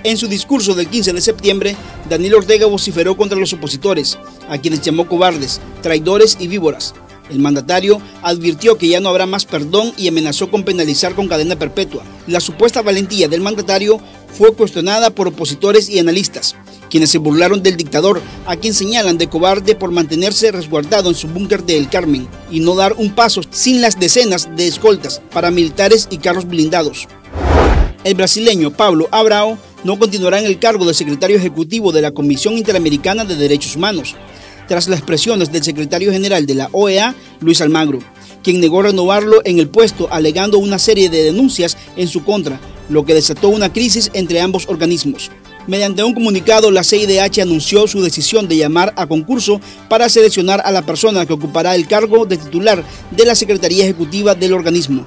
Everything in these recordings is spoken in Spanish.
En su discurso del 15 de septiembre, Daniel Ortega vociferó contra los opositores, a quienes llamó cobardes, traidores y víboras. El mandatario advirtió que ya no habrá más perdón y amenazó con penalizar con cadena perpetua. La supuesta valentía del mandatario fue cuestionada por opositores y analistas, quienes se burlaron del dictador, a quien señalan de cobarde por mantenerse resguardado en su búnker de El Carmen y no dar un paso sin las decenas de escoltas, paramilitares y carros blindados. El brasileño Pablo Abrao no continuará en el cargo de secretario ejecutivo de la Comisión Interamericana de Derechos Humanos, tras las presiones del secretario general de la OEA, Luis Almagro, quien negó renovarlo en el puesto alegando una serie de denuncias en su contra, lo que desató una crisis entre ambos organismos. Mediante un comunicado, la CIDH anunció su decisión de llamar a concurso para seleccionar a la persona que ocupará el cargo de titular de la Secretaría Ejecutiva del organismo.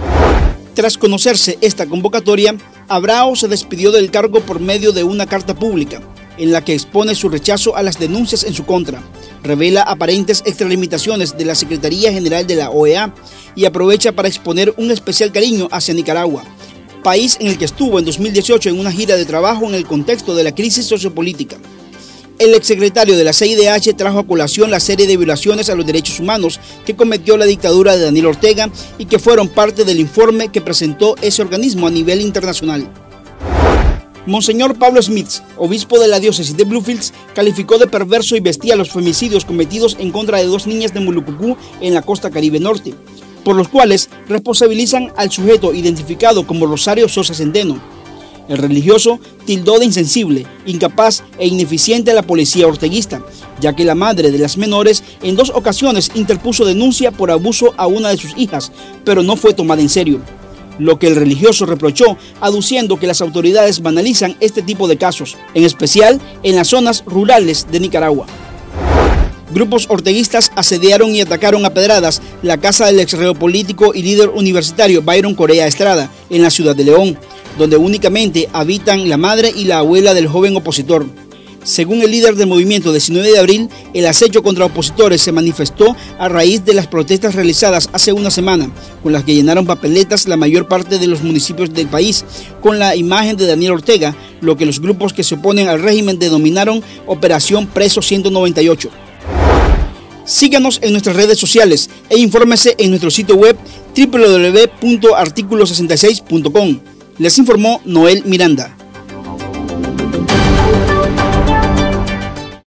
Tras conocerse esta convocatoria, Abrao se despidió del cargo por medio de una carta pública, en la que expone su rechazo a las denuncias en su contra, revela aparentes extralimitaciones de la Secretaría General de la OEA y aprovecha para exponer un especial cariño hacia Nicaragua, país en el que estuvo en 2018 en una gira de trabajo en el contexto de la crisis sociopolítica. El exsecretario de la CIDH trajo a colación la serie de violaciones a los derechos humanos que cometió la dictadura de Daniel Ortega y que fueron parte del informe que presentó ese organismo a nivel internacional. Monseñor Pablo Smith, obispo de la diócesis de Bluefields, calificó de perverso y bestial los femicidios cometidos en contra de 2 niñas de Mulucucú en la costa Caribe Norte, por los cuales responsabilizan al sujeto identificado como Rosario Sosa Centeno. El religioso tildó de insensible, incapaz e ineficiente a la policía orteguista, ya que la madre de las menores en 2 ocasiones interpuso denuncia por abuso a una de sus hijas, pero no fue tomada en serio. Lo que el religioso reprochó, aduciendo que las autoridades banalizan este tipo de casos, en especial en las zonas rurales de Nicaragua. Grupos orteguistas asediaron y atacaron a pedradas la casa del exreo político y líder universitario Byron Correa Estrada, en la ciudad de León, donde únicamente habitan la madre y la abuela del joven opositor. Según el líder del movimiento 19 de abril, el acecho contra opositores se manifestó a raíz de las protestas realizadas hace una semana, con las que llenaron papeletas la mayor parte de los municipios del país, con la imagen de Daniel Ortega, lo que los grupos que se oponen al régimen denominaron Operación Preso 198. Síganos en nuestras redes sociales e infórmese en nuestro sitio web www.articulo66.com. Les informó Noel Miranda.